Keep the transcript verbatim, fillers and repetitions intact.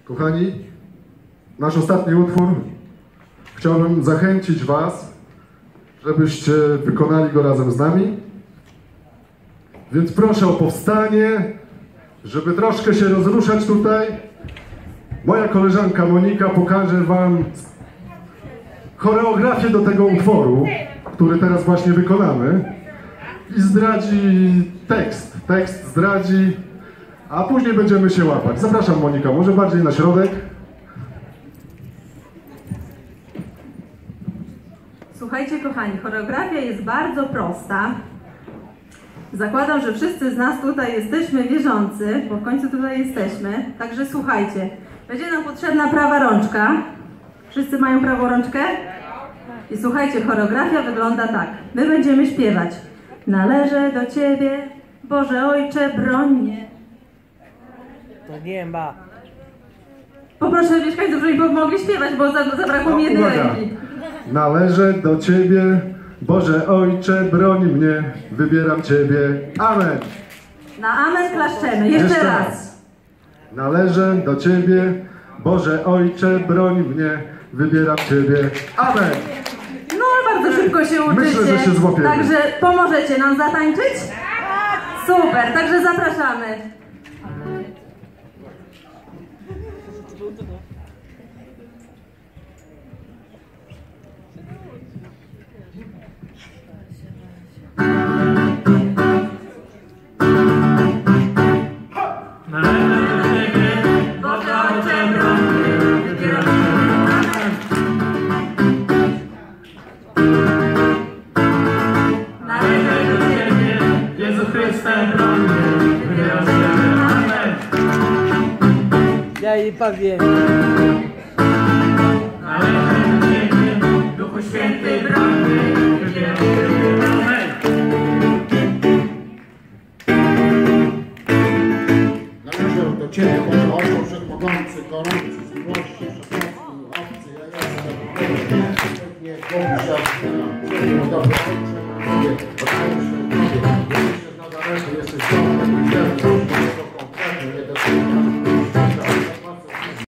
Kochani, nasz ostatni utwór chciałbym zachęcić Was, żebyście wykonali go razem z nami. Więc proszę o powstanie, żeby troszkę się rozruszać tutaj. Moja koleżanka Monika pokaże Wam choreografię do tego utworu, który teraz właśnie wykonamy, i zdradzi tekst. Tekst zdradzi, a później będziemy się łapać. Zapraszam, Monika, może bardziej na środek. Słuchajcie, kochani, choreografia jest bardzo prosta. Zakładam, że wszyscy z nas tutaj jesteśmy wierzący, bo w końcu tutaj jesteśmy. Także słuchajcie, będzie nam potrzebna prawa rączka. Wszyscy mają prawą rączkę? I słuchajcie, choreografia wygląda tak. My będziemy śpiewać. Należę do Ciebie, Boże Ojcze, broń mnie. To nie ma. Poproszę mieszkańców, żeby mi pomogli śpiewać, bo zabrakło mi jednej ręki. Należę do Ciebie, Boże Ojcze, broń mnie, wybieram Ciebie. Amen. Na amen klaszczemy. Jeszcze, Jeszcze raz. raz. Należę do Ciebie, Boże Ojcze, broń mnie, wybieram Ciebie. Amen. No, bardzo szybko się uczycie. Myślę, że się złapiemy. Także pomożecie nam zatańczyć? Super, także zapraszamy. Ja jej powiem. Należę do Ciebie, Duchu Święty, broń mnie, wybieram Ciebie. Amen. Należę do Ciebie, Boże Ojcze, Wszechmogący, gorący, z miłości, wszechmocny, obcy, ja jestem, pewnie, głębsza, Dobry Ojcze, Ciebie, oddaję się